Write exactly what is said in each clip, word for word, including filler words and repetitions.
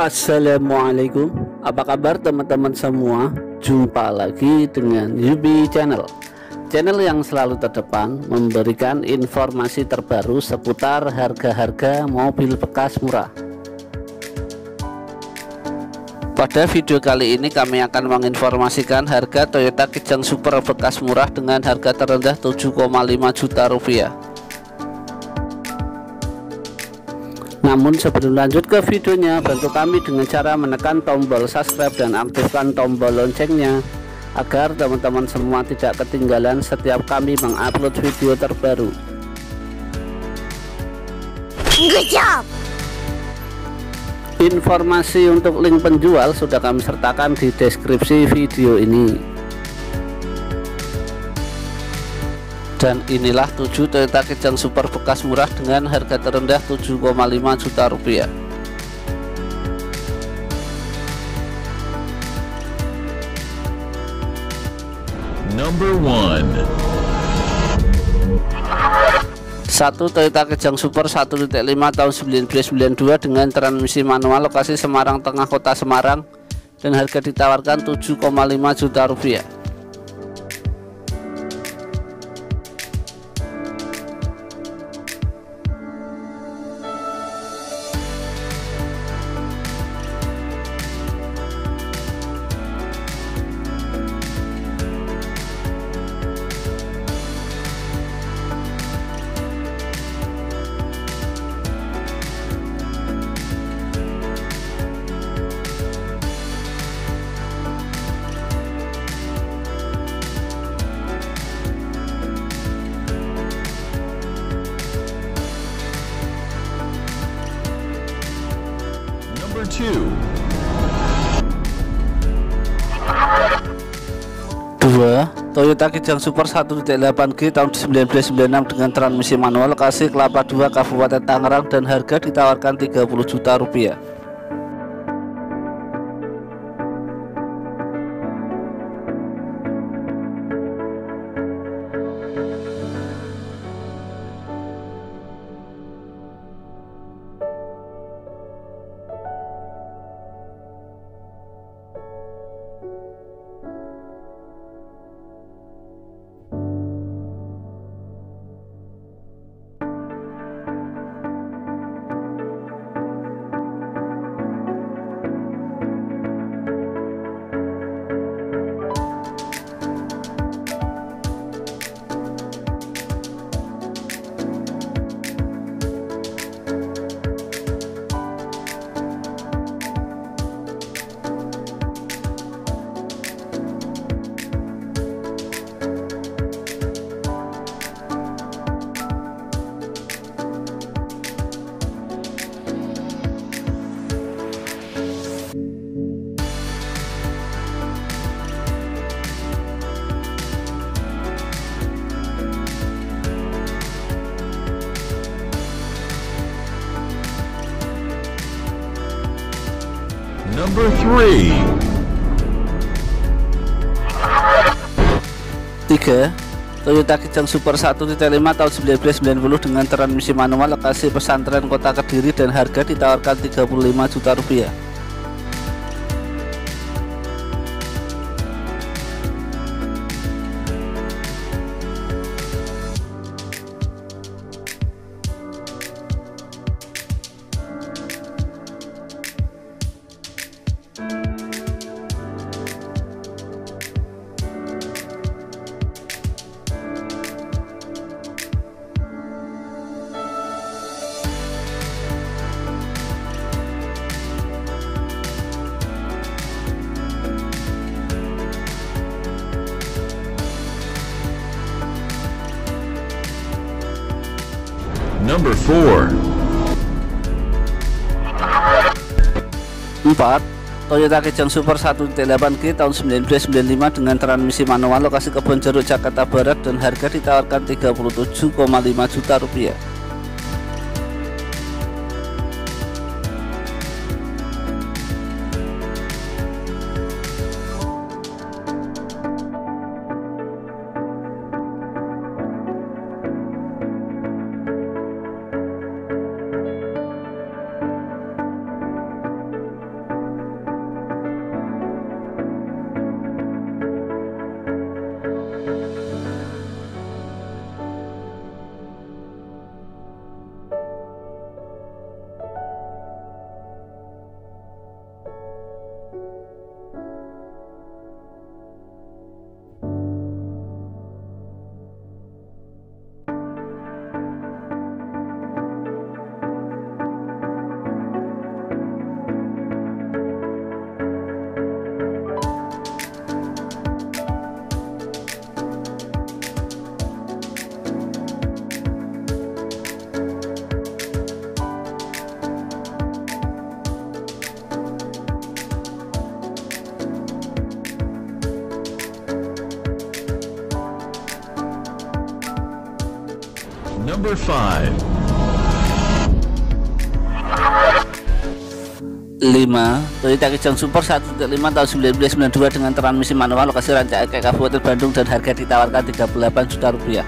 Assalamualaikum, apa kabar teman-teman semua? Jumpa lagi dengan Yubi Channel, channel yang selalu terdepan memberikan informasi terbaru seputar harga-harga mobil bekas murah. Pada video kali ini kami akan menginformasikan harga Toyota Kijang Super bekas murah dengan harga terendah tujuh koma lima juta rupiah. Namun sebelum lanjut ke videonya, bantu kami dengan cara menekan tombol subscribe dan aktifkan tombol loncengnya agar teman-teman semua tidak ketinggalan setiap kami mengupload video terbaru. Good job. Informasi untuk link penjual sudah kami sertakan di deskripsi video ini. Dan inilah tujuh Toyota Kijang Super bekas murah dengan harga terendah tujuh koma lima juta rupiah. Number one. Satu Toyota Kijang Super satu titik lima tahun seribu sembilan ratus sembilan puluh dua dengan transmisi manual, lokasi Semarang Tengah, Kota Semarang, dan harga ditawarkan tujuh koma lima juta rupiah. Number two. Dua Toyota Kijang Super satu titik delapan G tahun seribu sembilan ratus sembilan puluh enam dengan transmisi manual, lokasi Kelapa dua, Kabupaten Tangerang, dan harga ditawarkan tiga puluh juta rupiah. Number three. Tiga Toyota Kijang Super satu titik lima tahun seribu sembilan ratus sembilan puluh dengan transmisi manual, lokasi Pesantren Kota Kediri, dan harga ditawarkan tiga puluh lima juta rupiah. Number four. Empat Toyota Kijang Super satu titik delapan G tahun seribu sembilan ratus sembilan puluh lima dengan transmisi manual, lokasi Kebonjeruk, Jakarta Barat, dan harga ditawarkan tiga puluh tujuh koma lima juta rupiah. Number five. lima. Toyota Kijang Super satu titik lima tahun seribu sembilan ratus sembilan puluh dua dengan transmisi manual, lokasi Rancaekek, Kabupaten Bandung, dan harga ditawarkan tiga puluh delapan juta rupiah.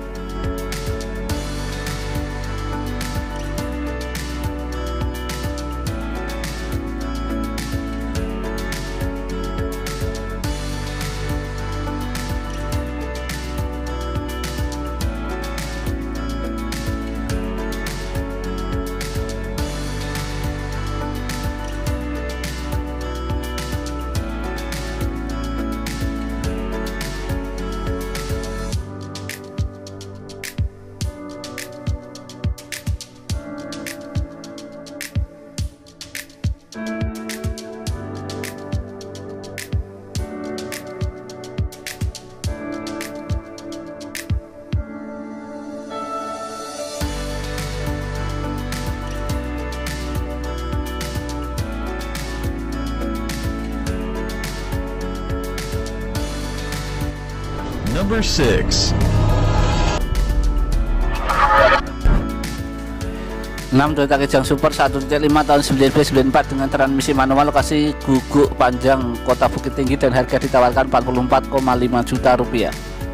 Number six. enam. Toyota Kijang Super satu titik lima tahun seribu sembilan ratus sembilan puluh empat dengan transmisi manual, lokasi Guguk Panjang, Kota Bukit Tinggi, dan harga ditawarkan empat puluh empat koma lima juta rupiah.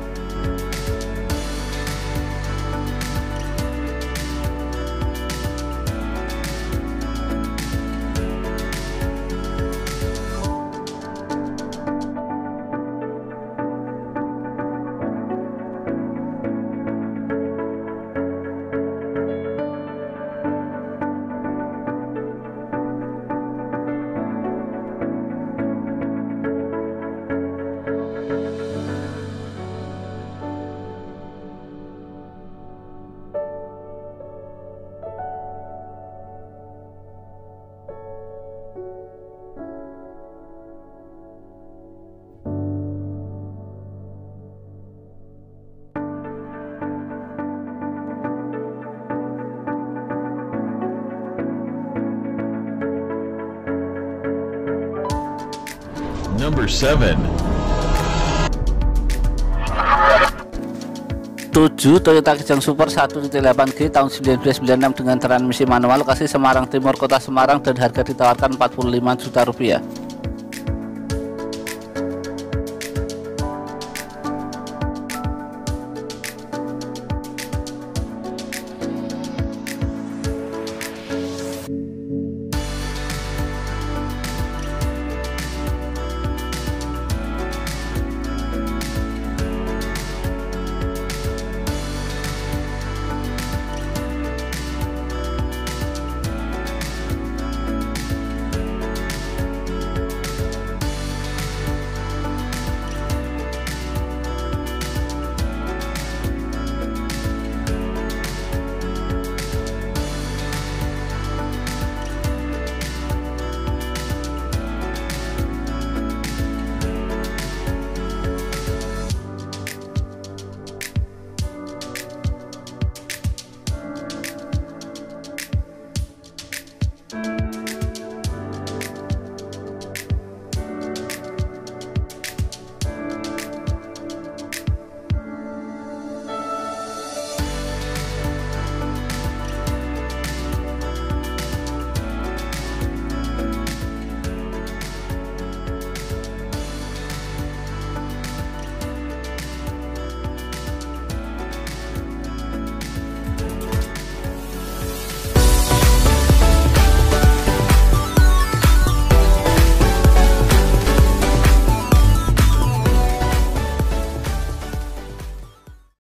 Number seven. tujuh. Toyota Kijang Super satu titik delapan G tahun seribu sembilan ratus sembilan puluh enam dengan transmisi manual, lokasi Semarang Timur, Kota Semarang, dan harga ditawarkan empat puluh lima juta rupiah.